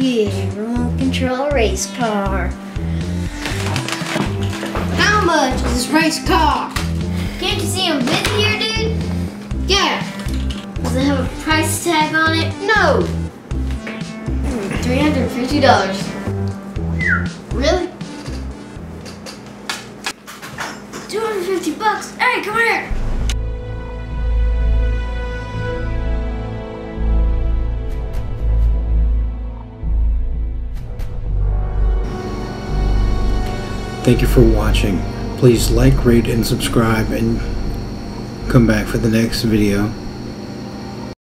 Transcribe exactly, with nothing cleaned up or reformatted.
yeah, remote control race car. How much is this race car? Can't you see I'm with here, dude? Yeah. Does it have a price tag on it? No. three hundred fifty dollars. Really? two hundred fifty bucks. Hey, come here. Thank you for watching. Please like, rate, and subscribe, and come back for the next video.